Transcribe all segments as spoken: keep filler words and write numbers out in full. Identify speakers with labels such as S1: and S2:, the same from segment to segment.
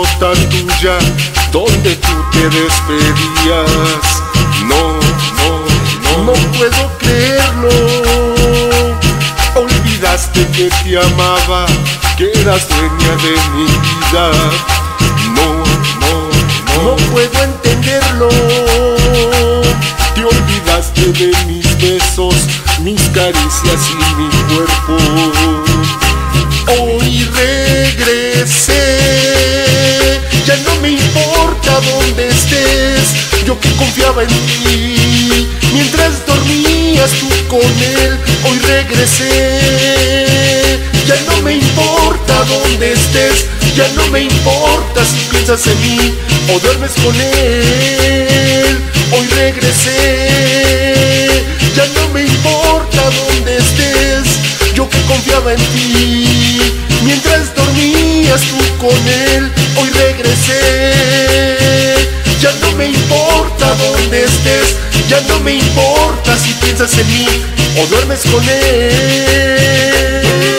S1: nota tuya donde tú te despedías. No, no, no, no puedo creerlo. Olvidaste que te amaba, que eras dueña de mi vida. No, no, no, no puedo entenderlo. Te olvidaste de mis besos, mis caricias y mi cuerpo. Hoy regresé, ya no me importa dónde estés. Yo que confiaba en ti mientras dormías tú con él. Hoy regresé, ya no me importa dónde estés. Ya no me importa si piensas en mí o duermes con él. Hoy regresé, ya no me importa dónde estés. Yo que confiaba en ti mientras dormías tú con él. Hoy regresé, ya no me importa dónde estés. Ya no me importa si piensas en mí o duermes con él.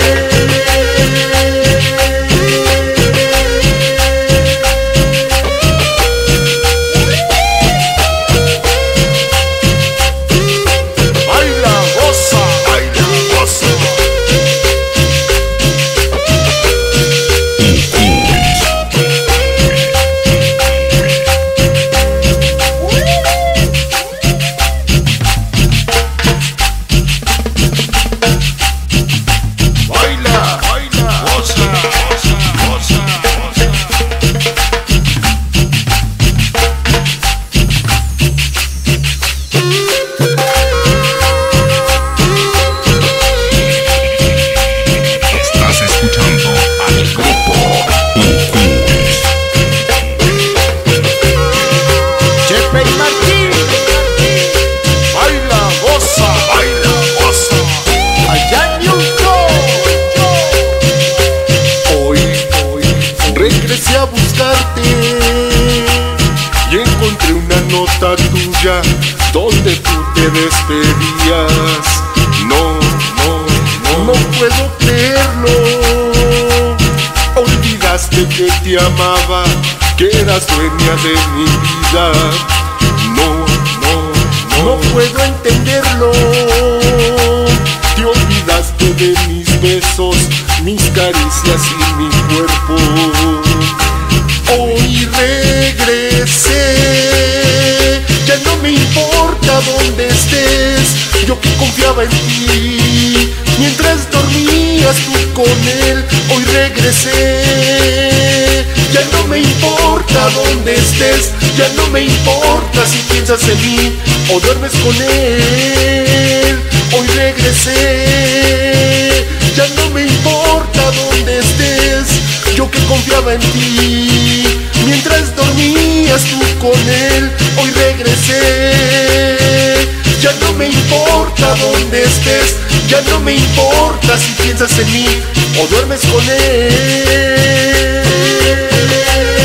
S1: Regresé a buscarte y encontré una nota tuya donde tú te despedías. No, no, no, no puedo creerlo. Olvidaste que te amaba, que eras dueña de mi vida. No, no, no, no puedo entenderlo. Te olvidaste de mis besos, mis caricias y mi cuerpo. Hoy regresé, ya no me importa dónde estés. Yo que confiaba en ti mientras dormías tú con él. Hoy regresé, ya no me importa dónde estés. Ya no me importa si piensas en mí o duermes con él. Hoy regresé, ya no me importa dónde estés. Yo que confiaba en ti mientras dormías tú con él. Hoy regresé, ya no me importa dónde estés. Ya no me importa si piensas en mí o duermes con él.